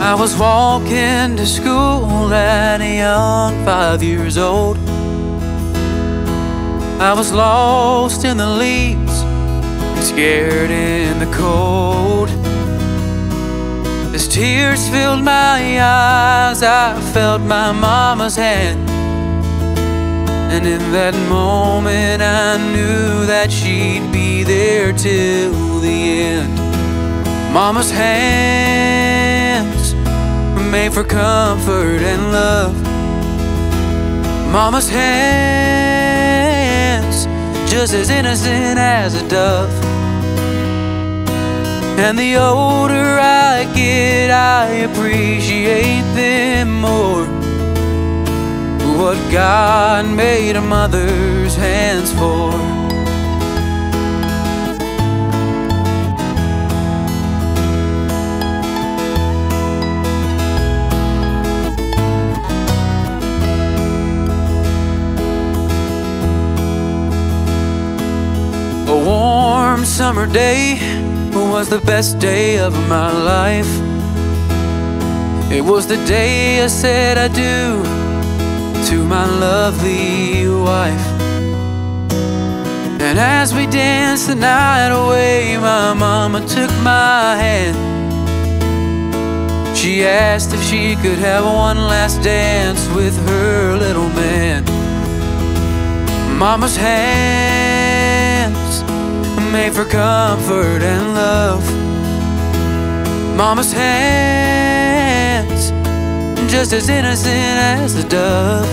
I was walking to school at a young 5 years old. I was lost in the leaves, scared in the cold. As tears filled my eyes, I felt my mama's hand. And in that moment I knew that she'd be there till the end. Mama's hands were made for comfort and love. Mama's hands, just as innocent as a dove. And the older I get, I appreciate them more. What God made a mother's hands for. A warm summer day was the best day of my life. It was the day I said I do to my lovely wife. And as we danced the night away, my mama took my hand. She asked if she could have one last dance with her little man. Mama's hands, made for comfort and love. Mama's hands, just as innocent as a dove.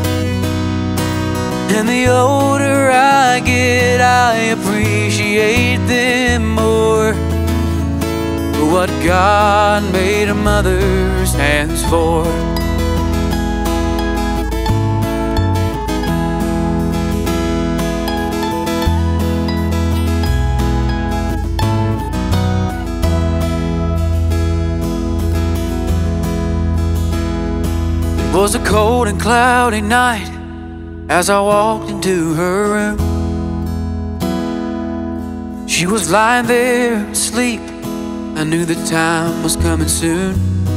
And the older I get, I appreciate them more. What God made a mother's hands for. It was a cold and cloudy night as I walked into her room. She was lying there asleep. I knew the time was coming soon.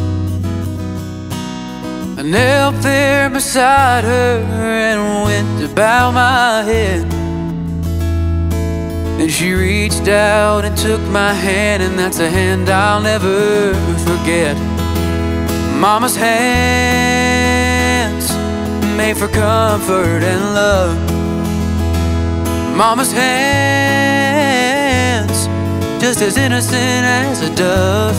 I knelt there beside her and went to bow my head. Then she reached out and took my hand, and that's a hand I'll never forget. Mama's hands, made for comfort and love. Mama's hands, just as innocent as a dove.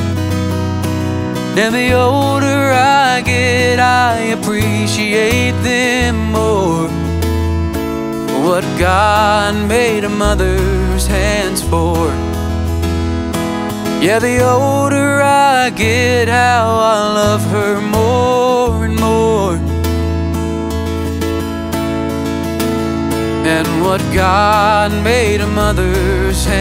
And the older I get, I appreciate them more. What God made a mother's hands for. Yeah, the older I get, how I love her more and more. And what God made a mother's hands